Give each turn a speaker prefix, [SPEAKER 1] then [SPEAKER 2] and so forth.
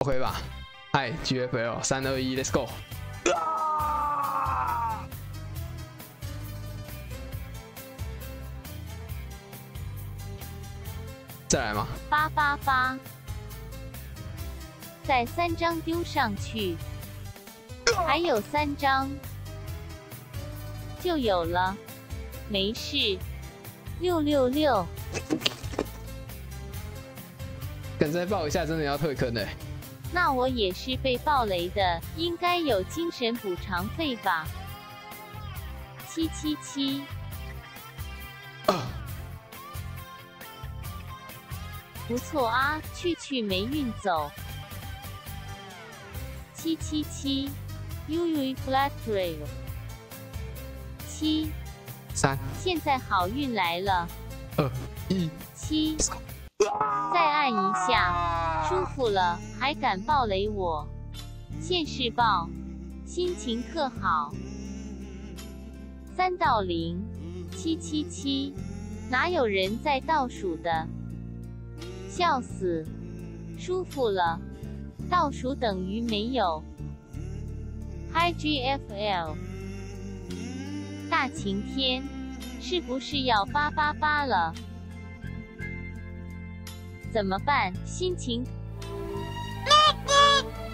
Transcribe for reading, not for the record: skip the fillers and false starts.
[SPEAKER 1] OK 吧？嗨 ，GFL 3、2、1 ，Let's go！ 再来吗？
[SPEAKER 2] 发发发！再3张丢上去，还有3张就有了，没事。666。
[SPEAKER 1] 敢再爆一下，真的要退坑的。
[SPEAKER 2] 那我也是被爆雷的，应该有精神补偿费吧？777。不错啊，去没运走。777 ，UU Flat Trail。7、
[SPEAKER 1] 3，
[SPEAKER 2] 现在好运来了。
[SPEAKER 1] 2、1，
[SPEAKER 2] 7，再按一下，舒服了，还敢爆雷我？现世报，心情特好。3到0，777，哪有人在倒数的？笑死，舒服了，倒数等于没有。HiGFL， 大晴天，是不是要888了？怎么办？心情